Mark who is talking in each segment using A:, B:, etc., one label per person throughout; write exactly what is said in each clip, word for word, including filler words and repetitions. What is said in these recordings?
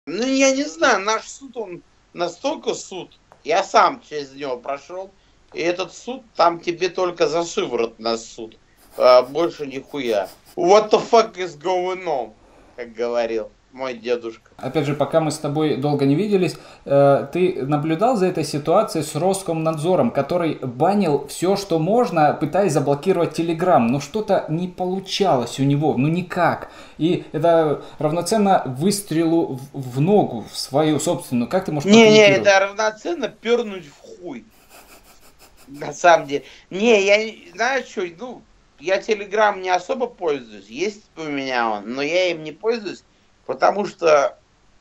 A: Ну, я не знаю, наш суд, он настолько суд. Я сам через него прошел. И этот суд, там тебе только за шиворот на суд. А, больше нихуя. What the fuck is going on? Как говорил мой дедушка.
B: Опять же, пока мы с тобой долго не виделись, э, ты наблюдал за этой ситуацией с Роскомнадзором, который банил все, что можно, пытаясь заблокировать Телеграм, но что-то не получалось у него, ну никак. И это равноценно выстрелу в, в ногу, в свою собственную. Как ты можешь
A: Не-не,
B: прокомментировать?
A: это равноценно пернуть в хуй. На самом деле. Не, я не- знаешь что, ну, я Телеграм не особо пользуюсь. Есть у меня он, но я им не пользуюсь, потому что,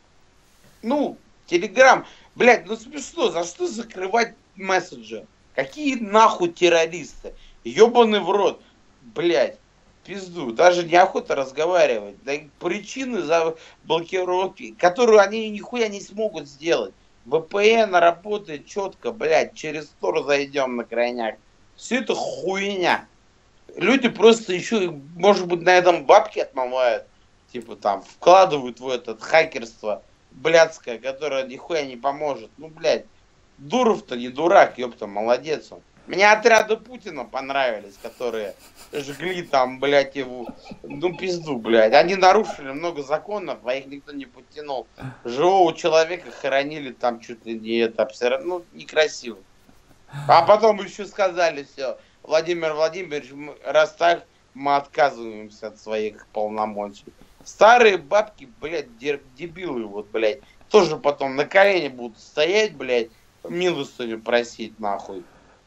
A: ну, Телеграм, блядь, ну смешно, за что закрывать мессенджер? Какие нахуй террористы? Ёбаный в рот, блядь, пизду. Даже неохота разговаривать. Да и причины за блокировки, которую они нихуя не смогут сделать. вэ пэ эн работает четко, блядь, через Тор зайдем на крайняк. Все это хуйня. Люди просто еще, может быть, на этом бабки отмывают. Типа там вкладывают в этот хакерство блядское, которое нихуя не поможет. Ну, блядь, Дуров-то не дурак, ёпта, молодец он. Мне отряды Путина понравились, которые жгли там, блядь, его, ну, пизду, блядь. Они нарушили много законов, а их никто не подтянул. Живого человека хоронили там чуть ли не это, все равно, ну, некрасиво. А потом еще сказали все, Владимир Владимирович, раз так, мы отказываемся от своих полномочий. Старые бабки, блядь, дебилы, вот, блядь, тоже потом на колени будут стоять, блядь, милостыню просить, нахуй.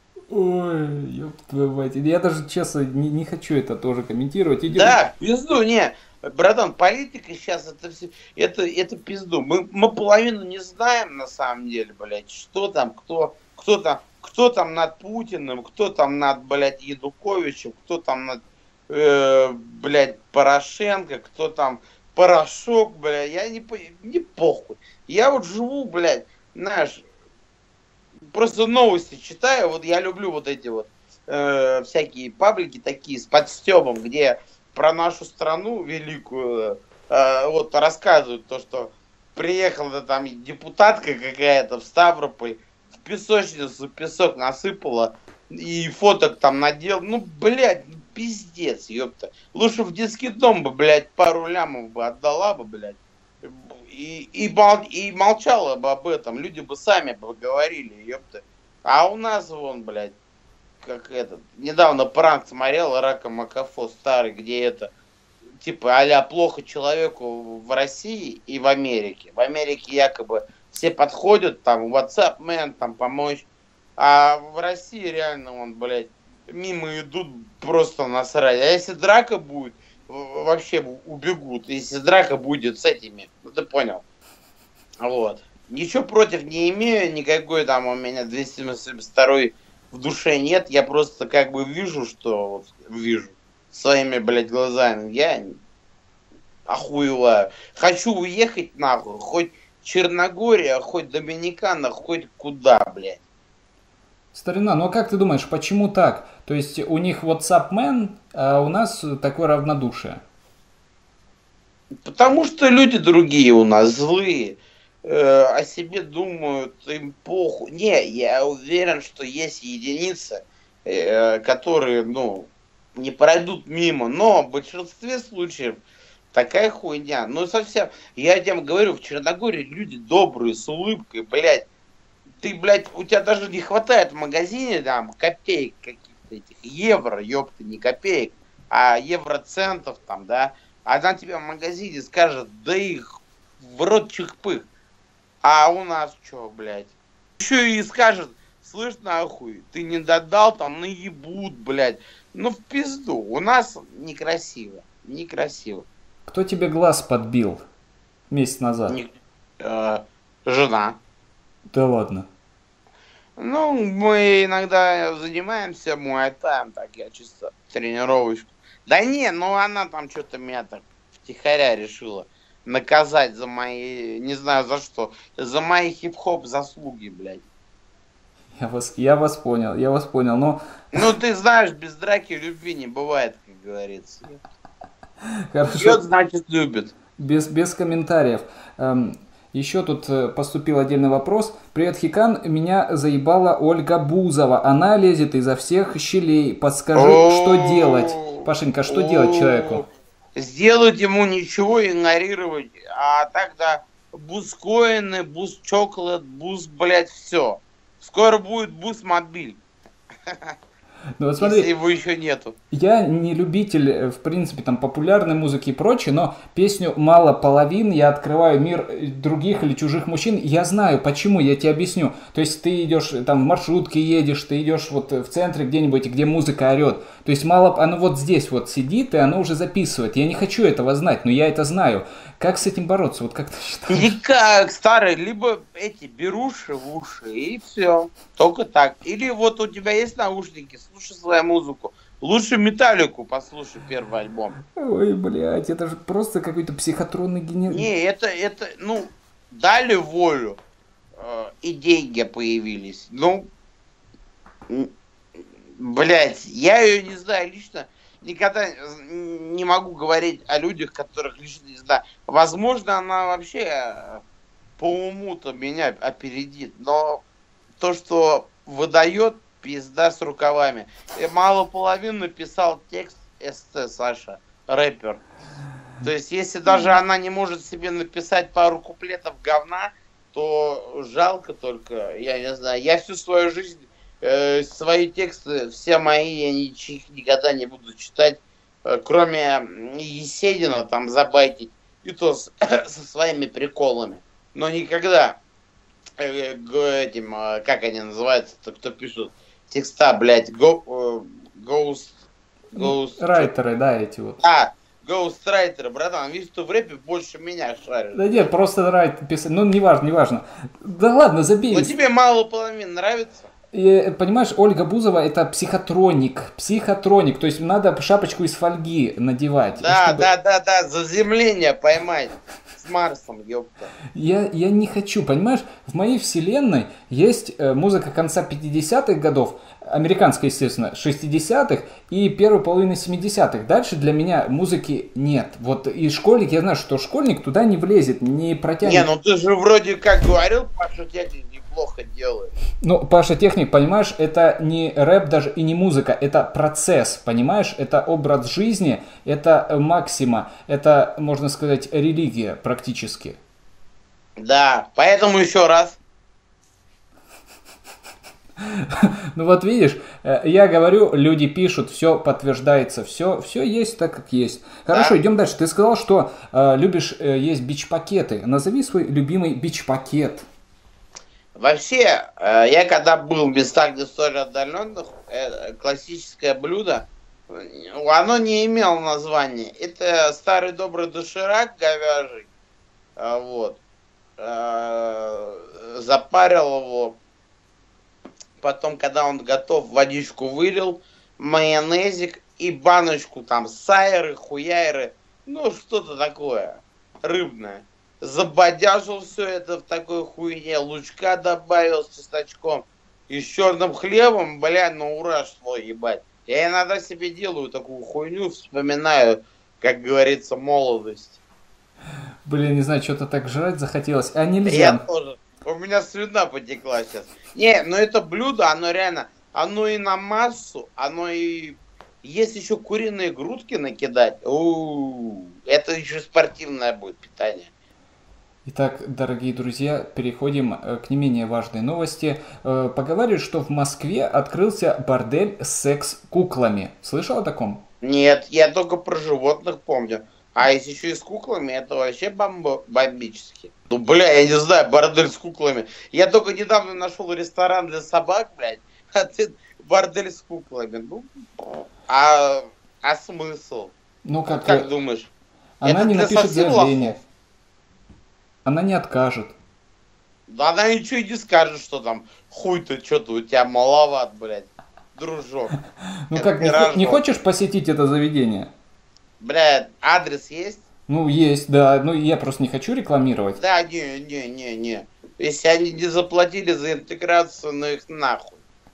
B: Ой, ёб твою мать. Я даже, честно, не, не хочу это тоже комментировать. Иди...
A: Да, пизду, не, братан, политика сейчас это все, это, это пизду. Мы, мы половину не знаем на самом деле, блядь, что там, кто, кто там, кто там над Путиным, кто там над, блядь, Януковичем, кто там над, э, блядь, Порошенко, кто там Порошок, блядь, я не, не похуй. Я вот живу, блядь, знаешь, просто новости читаю, вот я люблю вот эти вот э, всякие паблики такие с подстебом, где про нашу страну великую э, вот рассказывают то, что приехала там депутатка какая-то в Ставрополь, в песочницу песок насыпала и фоток там надел. Ну, блядь, ну, пиздец, ёпта. Лучше в детский дом бы, блядь, пару лямов бы отдала бы, блядь. И, и, мол, и молчала бы об этом. Люди бы сами бы говорили, ёпта. А у нас вон, блядь, как этот, недавно пранк смотрел Рака Макафо старый, где это, типа, а-ля плохо человеку в России и в Америке. В Америке якобы все подходят, там, WhatsApp, man, там, помочь. А в России реально, он, блядь, мимо идут просто насрать. А если драка будет, вообще убегут. Если драка будет с этими, ну ты понял. Вот. Ничего против не имею, никакой там у меня двести семьдесят второй в душе нет. Я просто как бы вижу, что вот, вижу своими, блядь, глазами. Я охуеваю. Хочу уехать нахуй, хоть Черногория, хоть Доминикана, хоть куда, блядь.
B: Старина, ну а как ты думаешь, почему так? То есть у них WhatsApp Man, а у нас такое равнодушие.
A: Потому что люди другие у нас, злые, э, о себе думают, им похуй. Не, я уверен, что есть единицы, э, которые, ну, не пройдут мимо, но в большинстве случаев такая хуйня. Ну, совсем, я тебе говорю, в Черногории люди добрые, с улыбкой, блядь. Ты, блядь, у тебя даже не хватает в магазине, там, копеек каких-то этих, евро, ёпта, не копеек, а евроцентов, там, да. Она тебе в магазине скажет, да их в рот чихпых. А у нас что, блядь? Еще и скажет, слышь, нахуй, ты не додал, там наебут, блядь. Ну в пизду. У нас некрасиво. Некрасиво.
B: Кто тебе глаз подбил месяц назад?
A: Не, э, жена.
B: Да ладно.
A: Ну, мы иногда занимаемся муайтаем, так я чисто тренировочку. Да не, ну она там что-то меня так втихаря решила наказать за мои, не знаю за что, за мои хип-хоп заслуги, блядь.
B: Я вас, я вас понял, я вас понял, но
A: Ну, ты знаешь, без драки любви не бывает, как говорится.
B: хорошо,
A: Бьет, значит, любит.
B: без, без комментариев. Эм, Еще тут э, поступил отдельный вопрос. Привет, Хикан, меня заебала Ольга Бузова. Она лезет изо всех щелей. Подскажи, что делать? Пашенька, что делать человеку?
A: Сделать ему ничего, игнорировать. А тогда бускоины, буст чоколад, буст, блядь, все. Скоро будет буст мобиль.
B: Ну, вот смотри,
A: если его еще нету.
B: Я не любитель, в принципе, там, популярной музыки и прочее, но песню «Мало половин» я открываю мир других или чужих мужчин. Я знаю, почему, я тебе объясню. То есть ты идешь, там, в маршрутке едешь, ты идешь вот в центре где-нибудь, где музыка орет. То есть мало, оно вот здесь вот сидит, и оно уже записывает. Я не хочу этого знать, но я это знаю. Как с этим бороться? Вот как ты считаешь?
A: Никак, старый, либо эти беруши в уши, и все. Только так. Или вот у тебя есть наушники, слушай свою музыку. Лучше Металлику послушай первый альбом.
B: Ой, блядь, это же просто какой-то психотронный генератор.
A: Не, это, это, ну, дали волю, э, и деньги появились. Ну, блядь, я ее не знаю лично. Никогда не могу говорить о людях, которых лично не знаю. Возможно, она вообще по уму-то меня опередит. Но то, что выдает, пизда с рукавами. И мало половин написал текст СТ, Саша, рэпер. То есть, если даже она не может себе написать пару куплетов говна, то жалко только, я не знаю. Я всю свою жизнь... Свои тексты, все мои, я ничьих никогда не буду читать, кроме Есенина, там, забайтить, и то с, со своими приколами. Но никогда э, этим, как они называются, кто пишут текста, блядь, go, ghost, ghost...
B: Райтеры, да, эти вот.
A: А, гоустрайтеры, братан, видишь, ты в рэпе больше меня шаришь.
B: Да нет, просто райт писать, ну, неважно, неважно. Да ладно, забей.
A: Но тебе мало половин нравится?
B: И, понимаешь, Ольга Бузова это психотроник, психотроник, то есть надо шапочку из фольги надевать.
A: Да,
B: чтобы...
A: да, да, да, заземление поймать с Марсом, ёпта.
B: Я, я не хочу, понимаешь, в моей вселенной есть э, музыка конца пятидесятых годов, американская, естественно, шестидесятых и первой половины семидесятых. Дальше для меня музыки нет. Вот и школьник, я знаю, что школьник туда не влезет, не протянет.
A: Не, ну ты же вроде как говорил, Паша Техник неплохо делает.
B: Ну, Паша Техник, понимаешь, это не рэп даже и не музыка, это процесс, понимаешь? Это образ жизни, это максима, это, можно сказать, религия практически.
A: Да, поэтому еще раз.
B: Ну вот видишь, я говорю, люди пишут, все подтверждается, все, все есть так, как есть. Хорошо, да. Идем дальше. Ты сказал, что э, любишь э, есть бич-пакеты. Назови свой любимый бич-пакет.
A: Вообще, э, я когда был в местах, где столь отдаленных, э, классическое блюдо, оно не имело названия. Это старый добрый доширак говяжий. Э, вот. Э, запарил его. Потом, когда он готов, водичку вылил, майонезик и баночку там сайры, хуяйры, ну что-то такое рыбное. Забодяжил все это в такой хуйне, лучка добавил с чесночком и с черным хлебом, бля, на ура шло, ебать. Я иногда себе делаю такую хуйню, вспоминаю, как говорится, молодость.
B: Блин, не знаю, что-то так жрать захотелось, а нельзя.
A: Я тоже. У меня слюна потекла сейчас. Не, ну это блюдо, оно реально, оно и на массу, оно и... Если еще куриные грудки накидать, у-у-у, это еще спортивное будет питание.
B: Итак, дорогие друзья, переходим к не менее важной новости. Поговаривают, что в Москве открылся бордель с секс-куклами. Слышал о таком?
A: Нет, я только про животных помню. А если еще и с куклами, это вообще бомбо- бомбически. Ну, бля, я не знаю, бордель с куклами. Я только недавно нашел ресторан для собак, блядь, а ты бордель с куклами. Ну, а, а смысл?
B: Ну, как,
A: как думаешь?
B: Она
A: это
B: не напишет заявление.
A: Лохов?
B: Она не откажет.
A: Да она ничего и не скажет, что там хуй-то что-то у тебя маловат, блядь, дружок.
B: Ну как, не, не хочешь посетить это заведение?
A: Блядь, адрес есть?
B: Ну, есть, да. Ну, я просто не хочу рекламировать.
A: Да, не, не, не, не. Если они не заплатили за интеграцию, ну их нахуй.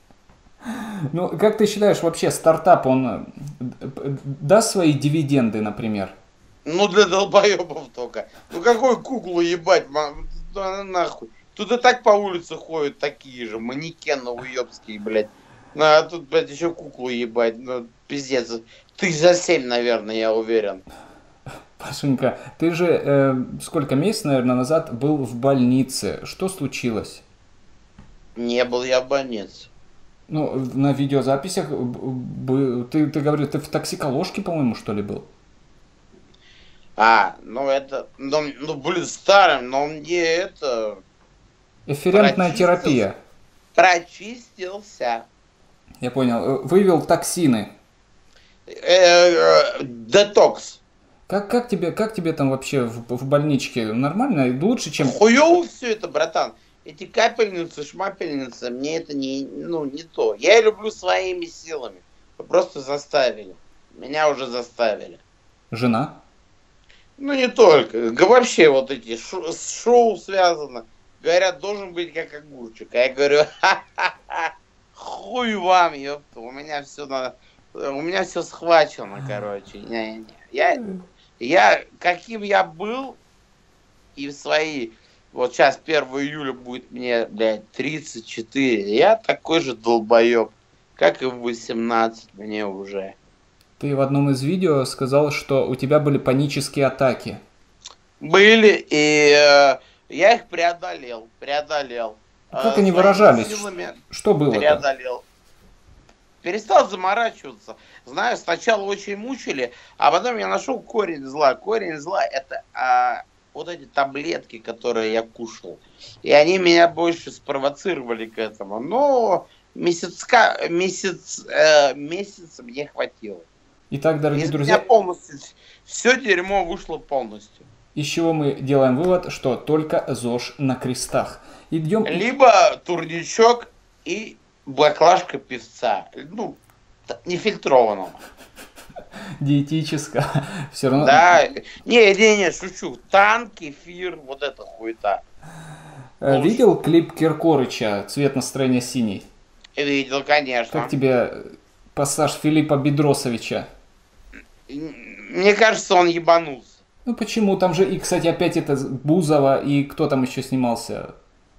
B: Ну, как ты считаешь, вообще стартап, он даст свои дивиденды, например?
A: Ну, для долбоебов только. Ну, какую куклу ебать? ну, нахуй. Тут и так по улице ходят такие же манекены уебские, блядь. Ну, а тут, блядь, еще куклу ебать. Ну, пиздец. Тысяч за семь, наверное, я уверен.
B: Пашенька, ты же э, сколько месяцев, наверное, назад был в больнице. Что случилось?
A: Не был я в больнице.
B: Ну, на видеозаписях ты, ты говорил, ты в токсиколожке, по-моему, что ли, был?
A: А, ну это, ну, ну блин, старым, но мне это...
B: Эфферентная терапия.
A: Прочистился.
B: Я понял. Вывел токсины.
A: Детокс.
B: Как, как, тебе, как тебе там вообще в, в больничке? Нормально? Лучше, чем...
A: Хуёво все это, братан. Эти капельницы, шмапельницы, мне это не, ну, не то. Я люблю своими силами. Вы просто заставили. Меня уже заставили.
B: Жена?
A: Ну, не только. Вообще вот эти шо- с шоу связано. Говорят, должен быть как огурчик. А я говорю, ха-ха-ха, хуй вам, ёпта. У меня все на... У меня все схвачено, короче. Не-не-не. Я, я, каким я был, и в свои... Вот сейчас первого июля будет мне, блядь, тридцать четыре. Я такой же долбоеб, как и в восемнадцать мне уже.
B: Ты в одном из видео сказал, что у тебя были панические атаки.
A: Были, и э, я их преодолел, преодолел.
B: Как
A: э,
B: они выражались? Что было?
A: Преодолел. Перестал заморачиваться. Знаю, сначала очень мучили, а потом я нашел корень зла. Корень зла это а, вот эти таблетки, которые я кушал. И они меня больше спровоцировали к этому. Но месяцка, месяц, э, месяца мне хватило.
B: Итак, дорогие
A: Из
B: друзья,
A: меня полностью все дерьмо вышло полностью.
B: Из чего мы делаем вывод, что только ЗОЖ на крестах. Идем...
A: Либо турничок и баклажка певца. Ну, нефильтрованного.
B: Диетическое. Все равно...
A: Да. Не-не-не, шучу. Танк, кефир, вот это хуета.
B: Видел клип Киркорыча «Цвет настроения синий»?
A: Видел, конечно.
B: Как тебе пассаж Филиппа Бедросовича?
A: Мне кажется, он ебанулся.
B: Ну почему? Там же, и, кстати, опять это Бузова, и кто там еще снимался?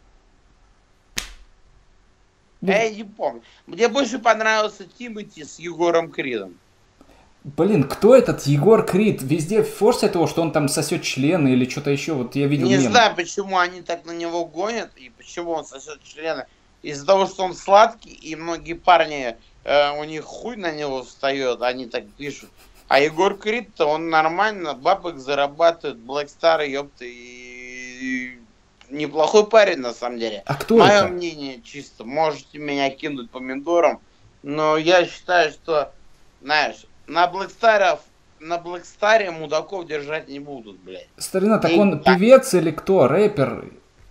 A: Ну, я не помню. Мне больше понравился Тимати с Егором Кридом.
B: Блин, кто этот Егор Крид? Везде форсят его, что он там сосет члены или что-то еще. Вот я видел
A: Не
B: мем.
A: знаю, почему они так на него гонят и почему он сосет члены. Из-за того, что он сладкий, и многие парни, э, у них хуй на него встает, они так пишут. А Егор Крид-то, он нормально, бабок зарабатывает, Black Star, ёпта, и... неплохой парень, на самом деле.
B: А кто
A: Мое
B: это?
A: мнение чисто, можете меня кинуть помидором, но я считаю, что, знаешь, на Black Star, на Black Star мудаков держать не будут, блядь.
B: Старина, так
A: И...
B: он певец или кто? Рэпер?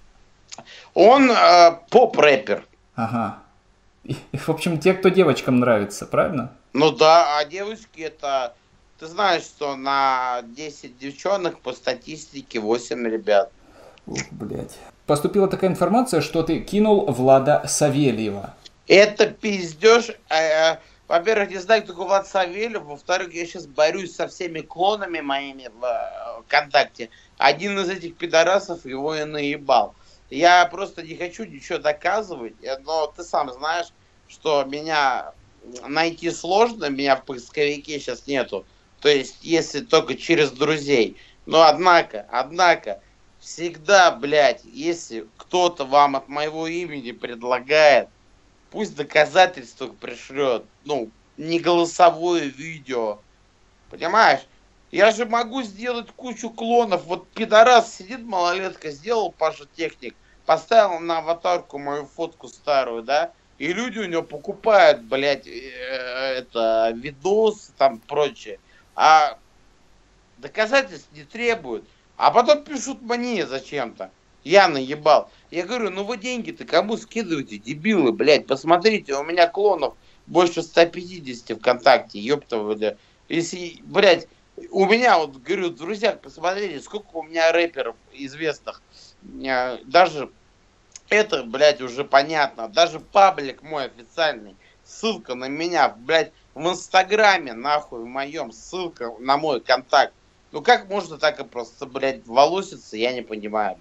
A: Он э, поп-рэпер.
B: Ага. И, в общем, те, кто девочкам нравится, правильно?
A: Ну да, а девочки это... Ты знаешь, что на десять девчонок по статистике восемь ребят.
B: Ух, блядь. Поступила такая информация, что ты кинул Влада Савельева.
A: Это пиздеж. Э, во-первых, не знаю, кто такой Влад Савельев. Во-вторых, я сейчас борюсь со всеми клонами моими в э, ВКонтакте. Один из этих пидорасов его и наебал. Я просто не хочу ничего доказывать, но ты сам знаешь, что меня найти сложно, меня в поисковике сейчас нету. То есть, если только через друзей. Но однако, однако, всегда, блядь, если кто-то вам от моего имени предлагает, пусть доказательства пришлет. Ну, не голосовое видео. Понимаешь? Я же могу сделать кучу клонов. Вот пидорас сидит, малолетка, сделал Паша Техник, поставил на аватарку мою фотку старую, да? И люди у него покупают, блядь, это, видосы там прочее. А доказательств не требуют. А потом пишут мне зачем-то. Я наебал. Я говорю, ну вы деньги-то кому скидываете, дебилы, блядь? Посмотрите, у меня клонов больше ста пятидесяти ВКонтакте, ёпта вы, да. Если, блядь, у меня, вот, говорю, друзья, посмотрите, сколько у меня рэперов известных. Даже это, блядь, уже понятно. Даже паблик мой официальный. Ссылка на меня, блядь, в Инстаграме, нахуй, в моем. Ссылка на мой контакт. Ну как можно так и просто, блядь, волоситься, я не понимаю, блядь.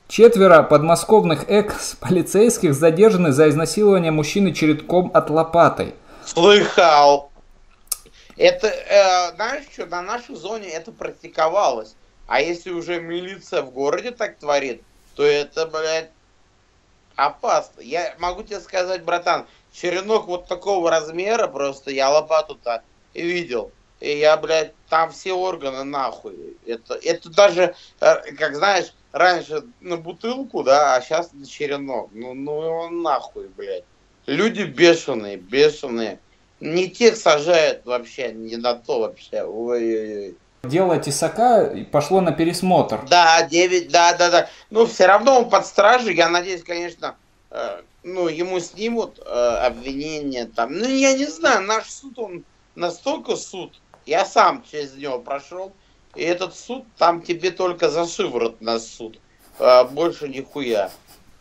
B: Четверо подмосковных экс-полицейских задержаны за изнасилование мужчины чередком от лопатой.
A: Слыхал. Это, э, знаешь что, на нашей зоне это практиковалось. А если уже милиция в городе так творит, то это, блядь, опасно. Я могу тебе сказать, братан, черенок вот такого размера, просто я лопату-то видел. И я, блядь, там все органы нахуй. Это, это даже, как знаешь, раньше на бутылку, да, а сейчас на черенок. Ну, ну он нахуй, блядь. Люди бешеные, бешеные. Не тех сажают вообще, не на то вообще. Ой-ой-ой.
B: Дело тесака пошло на пересмотр.
A: Да, девять, да, да, да. Ну, все равно он под стражей. Я надеюсь, конечно, э, ну, ему снимут э, обвинение там. Ну, я не знаю, наш суд, он настолько суд. Я сам через него прошел. И этот суд, там тебе только за шиворот на суд. Э, больше нихуя.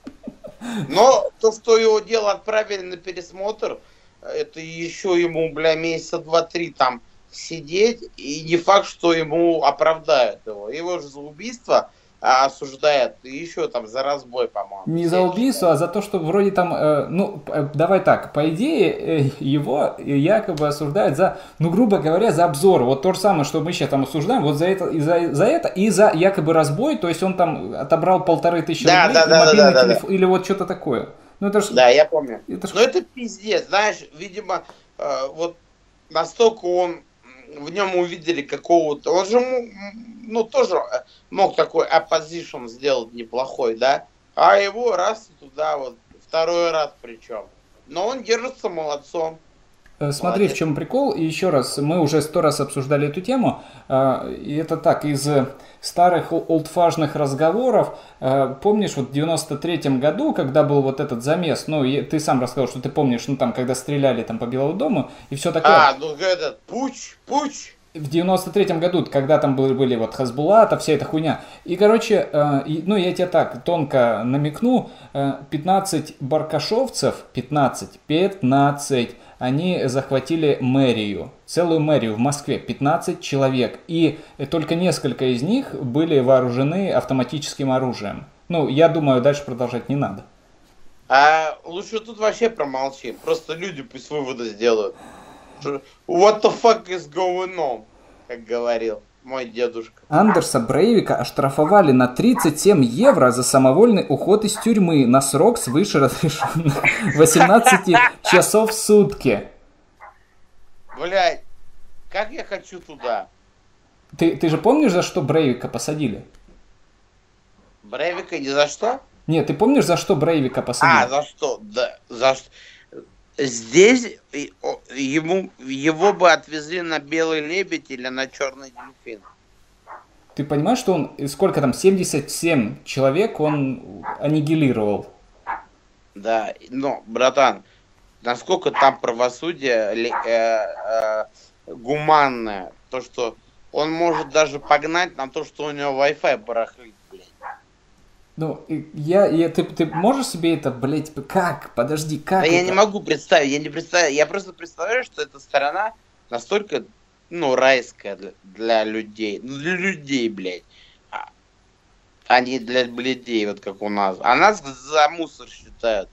A: Но то, что его дело отправили на пересмотр, это еще ему, бля, месяца два-три там сидеть, и не факт, что ему оправдают его. Его же за убийство осуждают, и еще там за разбой, по-моему.
B: Не за убийство, а за то, что вроде там, э, ну, э, давай так, по идее, э, его якобы осуждают за, ну, грубо говоря, за обзор. Вот то же самое, что мы сейчас там осуждаем, вот за это, и за, за это, и за якобы разбой, то есть он там отобрал полторы тысячи
A: да,
B: рублей,
A: да,
B: и
A: да,
B: мобильный
A: да, да,
B: телефон,
A: да.
B: или вот что-то такое. Ну, это ж,
A: да, я помню.
B: Это ж...
A: Но это пиздец, знаешь, видимо, э, вот настолько он, в нем увидели какого-то, он же, ну, тоже мог такой opposition сделать неплохой, да, а его раз туда вот, второй раз причем. Но он держится молодцом.
B: Смотри,
A: Молодец.
B: в чем прикол. И еще раз, мы уже сто раз обсуждали эту тему. И это так, из старых олдфажных разговоров. Помнишь, вот в девяносто третьем году, когда был вот этот замес, ну, ты сам рассказал, что ты помнишь, ну, там, когда стреляли там по Белому дому и все такое.
A: А, ну, этот, пуч, пуч.
B: В девяносто третьем году, когда там были, были вот Хазбулата, вся эта хуйня. И, короче, э, ну, я тебе так тонко намекну, э, пятнадцать баркашовцев, пятнадцать, пятнадцать, они захватили мэрию, целую мэрию в Москве, пятнадцать человек. И только несколько из них были вооружены автоматическим оружием. Ну, я думаю, дальше продолжать не надо.
A: А лучше тут вообще промолчи, просто люди пусть выводы сделают. What the fuck is going on, как говорил мой дедушка.
B: Андерса Брейвика оштрафовали на тридцать семь евро за самовольный уход из тюрьмы на срок свыше разрешенных восемнадцати часов в сутки.
A: Блять, как я хочу туда.
B: Ты, ты же помнишь, за что Брейвика посадили?
A: Брейвика ни за что?
B: Нет, ты помнишь, за что Брейвика посадили?
A: А, за что? Да, за что? Здесь ему, его бы отвезли на Белый Лебедь или на Черный Дельфин.
B: Ты понимаешь, что он, сколько там, семьдесят семь человек он аннигилировал?
A: Да, но, братан, насколько там правосудие э, э, гуманное, то, что он может даже погнать на то, что у него Wi-Fi барахлит, блядь.
B: Ну, я, я ты, ты можешь себе это, блядь, как? Подожди, как?
A: Да
B: это?
A: я не могу представить, я не представляю, я просто представляю, что эта сторона настолько, ну, райская для, для людей, ну, для людей, блядь, а, а не для блядей, вот как у нас. А нас за мусор считают.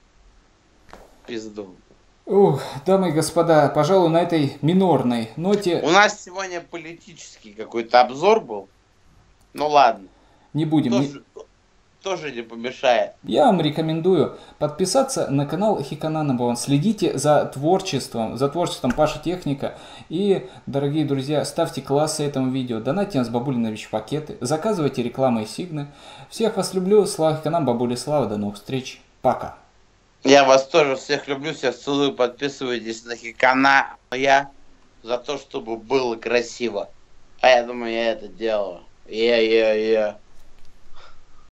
A: Пизду.
B: Ух, дамы и господа, пожалуй, на этой минорной ноте...
A: У нас сегодня политический какой-то обзор был, ну ладно.
B: Не будем...
A: Тоже...
B: Не...
A: тоже не помешает.
B: Я вам рекомендую подписаться на канал Хикананабон. Следите за творчеством, за творчеством Паши Техника. И, дорогие друзья, ставьте классы этому видео, донатьте нас бабули на ВИЧ-пакеты, заказывайте рекламы и сигны. Всех вас люблю, слава Хиканам, бабули слава, до новых встреч, пока.
A: Я вас тоже всех люблю, всех целую, подписывайтесь на Хикана. Я за то, чтобы было красиво. А я думаю, я это делаю. Я-я-я.